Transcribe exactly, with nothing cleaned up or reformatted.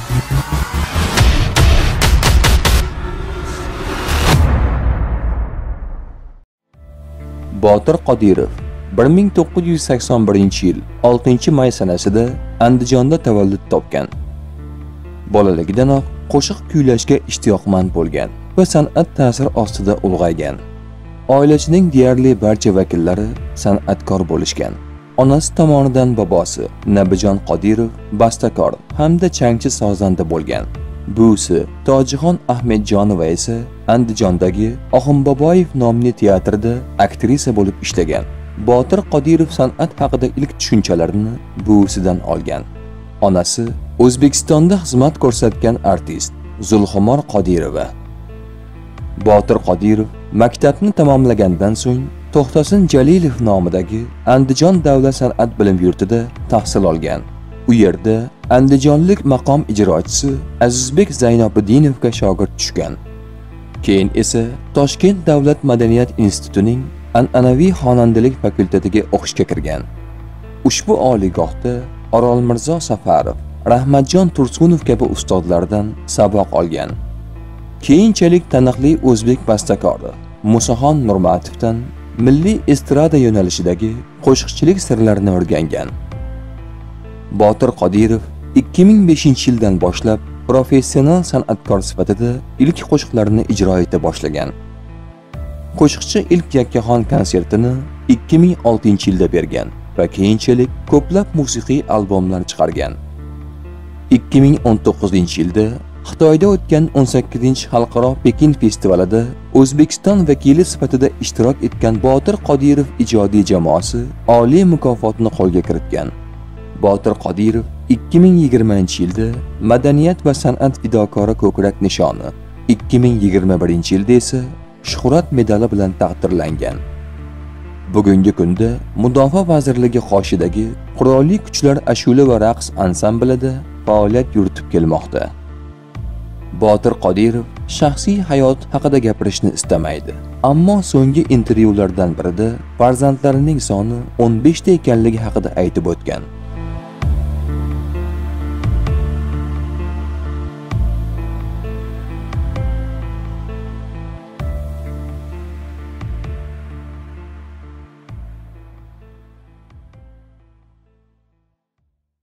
Botir Qodirov bir ming to'qqiz yuz sakson birinchi yil oltinchi may sanasida Andijonda tavallud topgan. Bolaligidanoq qo'shiq kuylashga ishtiyoqmand bo'lgan va san'at ta'siri ostida ulg'aygan. Oilasining deyarli barcha vakillari san'atkor bo'lishgan. Onasi tomonidan bobosi Nabijon Qodirov bastakor hamda changchi sozanda bo'lgan. Buvisi Tojixon Ahmedjonova esa Andijondagi Oxunboboyev nomli teatrda aktrisa bo'lib ishlagan. Botir Qodirov san'at haqida ilk tushunchalarini buvisidan olgan. Onasi O'zbekistonda xizmat ko'rsatgan artist Zulxumor Qodirova. Botir Qodirov maktabni tamomlagandan so'ng To'xtasin Jalilov nomidagi Andijon davlat san'at bilim yurtida tahsil olgan. U yerda Andijonlik maqom ijrochisi Azizbek Zaynobiddinovga shogird tushgan. Keyin esa Toshkent davlat madaniyat institutining an'anaviy xonandalik fakultetiga o'qishga kirgan. Ushbu oliygohda Orol Mirzo Safarov, Rahmatjon Tursunov kabi ustozlardan saboq olgan. Keyinchalik taniqli o'zbek bastakori Musaxon Nurmatovdan milliy estrada yo'nalishidagi qo'shiqchilik sirlarini o'rgangan. Botir Qodirov ikki ming beshinchi yildan boshlab professional san'atkor sifatida ilk qo'shiqlarini ijro eta boshlagan. Qo'shiqchi ilk yakkaxon konsertini ikki ming oltinchi yilda bergan va keyinchalik ko'plab musiqiy albomlar chiqargan. ikki ming o'n to'qqizinchi yilda Xitoyda o'tgan o'n sakkizinchi xalqaro Pekin festivalida O'zbekiston vakili sifatida ishtirok etgan Botir Qodirov ijodiy jamoasi oliy mukofotni qo'lga kiritgan. Botir Qodirov ikki ming yigirmanchi yilda Madaniyat va san'at fidokori ko'krak nishoni, ikki ming yigirma birinchi yilda esa Shuhrat medali bilan taqdirlangan. Bugungi kunda Mudofaa vazirligi qoshidagi Qurolli Kuchlar ashula va raqs ansamblida faoliyat yuritib kelmoqda. Botir Qodirov shaxsiy hayot haqida gapirishni istamaydi, ammo so'nggi intervyulardan birida farzandlarining soni o'n besh ta ekanligi haqida aytib o'tgan.